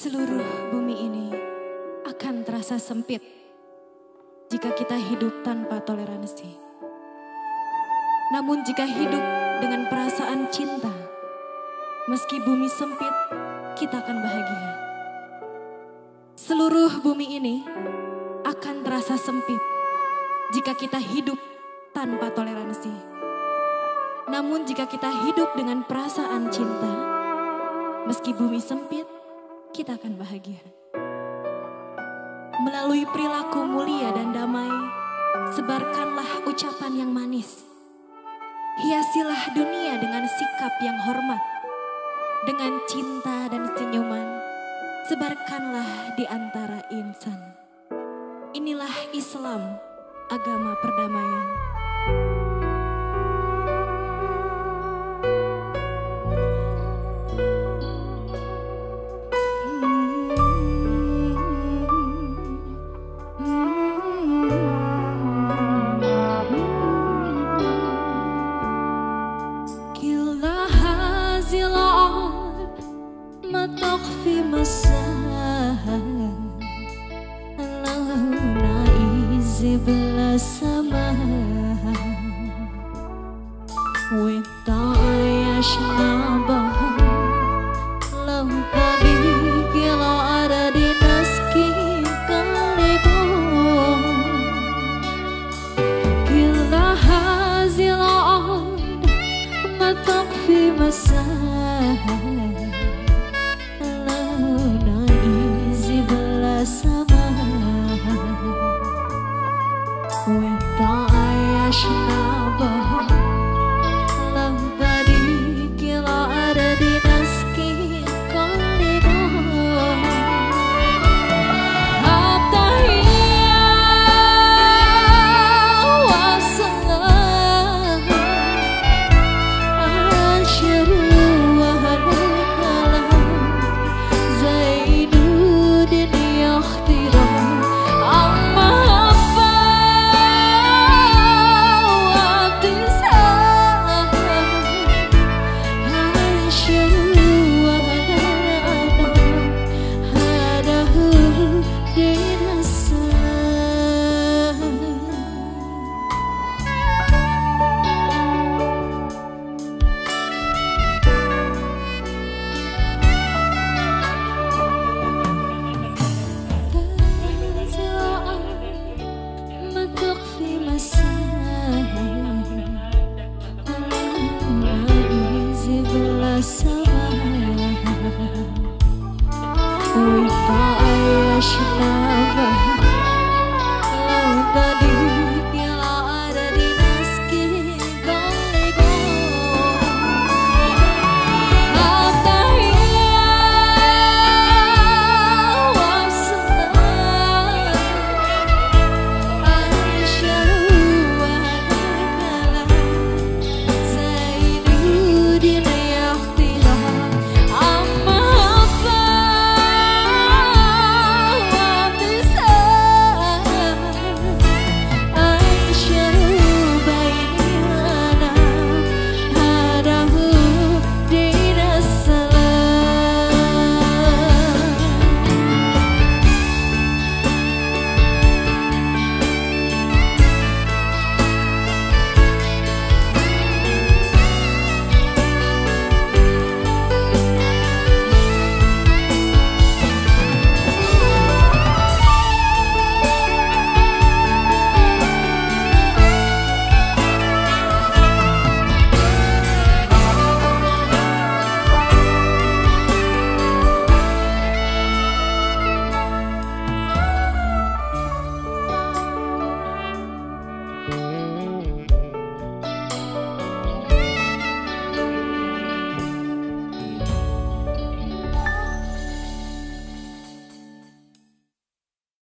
Seluruh bumi ini akan terasa sempit jika kita hidup tanpa toleransi. Namun jika hidup dengan perasaan cinta, meski bumi sempit, kita akan bahagia. Seluruh bumi ini akan terasa sempit jika kita hidup tanpa toleransi. Namun jika kita hidup dengan perasaan cinta, meski bumi sempit, kita akan bahagia. Melalui perilaku mulia dan damai, sebarkanlah ucapan yang manis. Hiasilah dunia dengan sikap yang hormat. Dengan cinta dan senyuman, sebarkanlah di antara insan. Inilah Islam, agama perdamaian. ما تخفي مساها لو نعيز بلا سماها وتعايشنا بها لو طريق العرض نسكي قلبهم كل هذه الأرض ما تخفي مساها وتعايشنا بها لم طريق الأرض نسكي قلبها التحية والسلام أنشر وهنا الكلام زين الدنيا اختراع وتعايشنا